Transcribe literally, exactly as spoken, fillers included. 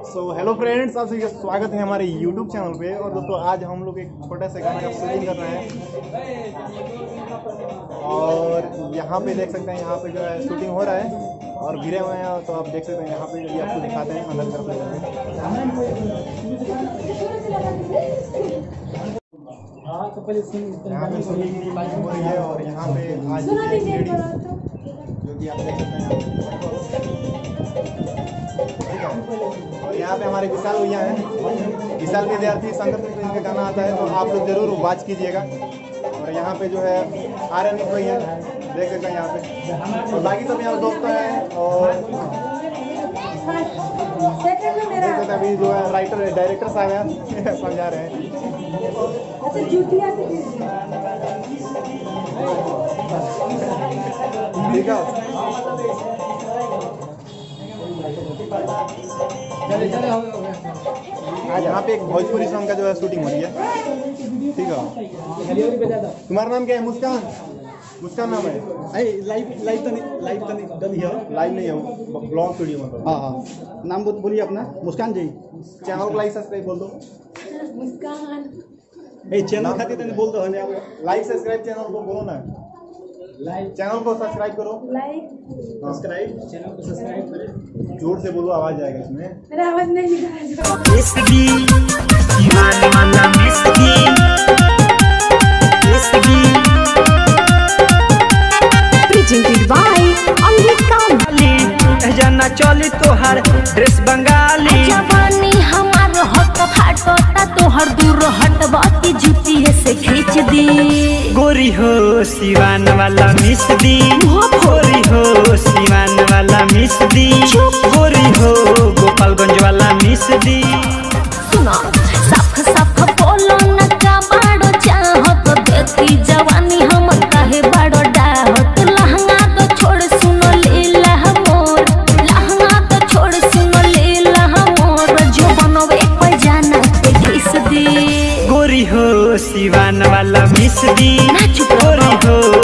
So hello friends, आप सभी का स्वागत है हमारे यूट्यूब चैनल पे। और दोस्तों आज हम लोग एक छोटे से गाने का शूटिंग कर रहे हैं और यहाँ पे देख सकते हैं, यहाँ पे जो है शूटिंग हो रहा है और घिरे हुए हैं। तो आप देख सकते हैं यहाँ पे ये आपको दिखाते हैं अंदर तरफ ले जाके। यहाँ पे शूटिंग की लाइव हो रही है और यहाँ पे आज जो कि आप देख सकते हैं और यहाँ पे हमारे विशाल भैया हैं, विशाल विद्यार्थी संगत में इनका गाना आता है तो आप लोग जरूर वॉच कीजिएगा। और यहाँ पे जो है आर्यन भैया देख सकते हैं यहाँ पे, और बाकी सब यहाँ दोस्त हैं। और देख सकते हैं अभी जो है राइटर डायरेक्टर साहब हैं समझा रहे हैं। ठीक है, चले चले आज यहाँ पे एक भोजपुरी सॉन्ग का जो है शूटिंग हो रही है। ठीक है, तुम्हारा नाम क्या है? मुस्कान। मुस्कान नाम है। लाइव लाइव तो नहीं लाइव तो नहीं गली है लाइव नहीं है, ब्लॉग वीडियो मतलब। हाँ हाँ, नाम बोलिए अपना। मुस्कान जी, चैनल को लाइक सब्सक्राइब बोल दो। मुस्कान ए चैनल खातिर तो बोल दो हने। लाइक सब्सक्राइब चैनल को बोलो ना, लाइक चैनल को सब्सक्राइब करो। लाइक सब्सक्राइब चैनल को सब्सक्राइब करें, जोर से बोलो, आवाज आएगा इसमें। मेरा आवाज नहीं निकल रहा प्रेजेंटेड बाय अंगिका जना चली तोहर ड्रेस बंगाली। जवानी हमार हट फाटता तोहर दूर हटबा की जूती से खींच दी। गोरी हो सिवान वाला मिस दी, गोरी हो सिवान वाला मिस दी, गोरी हो गोपालगंज वाला मिस दी। सुनो साफ साफ बोलो न का बाड़ो चाहो तो देखी जवानी हम काहे बाड़ो डाहत। लहंगा तो छोड़ सुनो लीला मोर, लहंगा तो छोड़ सुनो लीला मोर, जो बनवे कोई जाना ते घिस दी। गोरी हो सिवान वाला मिस दी, गोरी हो